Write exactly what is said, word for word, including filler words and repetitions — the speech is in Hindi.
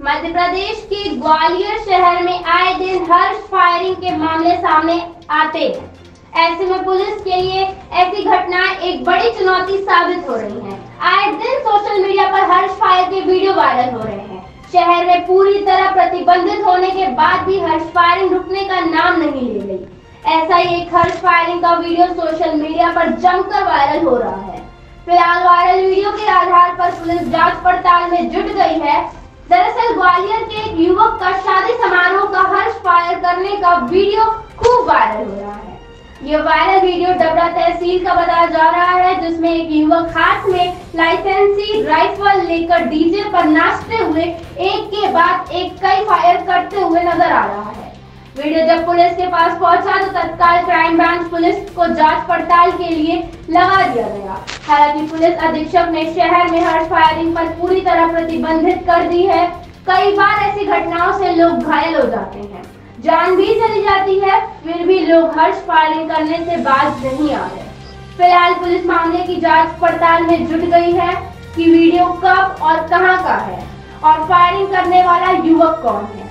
मध्य प्रदेश के ग्वालियर शहर में आए दिन हर्ष फायरिंग के मामले सामने आते हैं। ऐसे में पुलिस के लिए ऐसी घटनाएं एक बड़ी चुनौती साबित हो रही हैं। आए दिन सोशल मीडिया पर हर्ष फायर के वीडियो वायरल हो रहे हैं। शहर में पूरी तरह प्रतिबंधित होने के बाद भी हर्ष फायरिंग रुकने का नाम नहीं ले रही। ऐसा ही एक हर्ष फायरिंग का वीडियो सोशल मीडिया पर जमकर वायरल हो रहा है। फिलहाल वायरल वीडियो के आधार पर पुलिस जांच पड़ताल में जुट गई है। दरअसल ग्वालियर के एक युवक का शादी समारोह का हर्ष फायर करने का वीडियो खूब वायरल हो रहा है। ये वायरल वीडियो डबरा तहसील का बताया जा रहा है, जिसमें एक युवक हाथ में लाइसेंसी राइफल लेकर डीजे पर नाचते हुए एक के बाद एक कई फायर करते हुए नजर आ रहा है। वीडियो जब पुलिस के पास पहुंचा तो तत्काल क्राइम ब्रांच पुलिस को जांच पड़ताल के लिए लगा दिया गया। हालांकि पुलिस अधीक्षक ने शहर में हर्ष फायरिंग पर पूरी तरह प्रतिबंधित कर दी है। कई बार ऐसी घटनाओं से लोग घायल हो जाते हैं, जान भी चली जाती है, फिर भी लोग हर्ष फायरिंग करने से बाज नहीं आ रहे। फिलहाल पुलिस मामले की जांच पड़ताल में जुट गई है कि वीडियो कब और कहां का है और फायरिंग करने वाला युवक कौन है।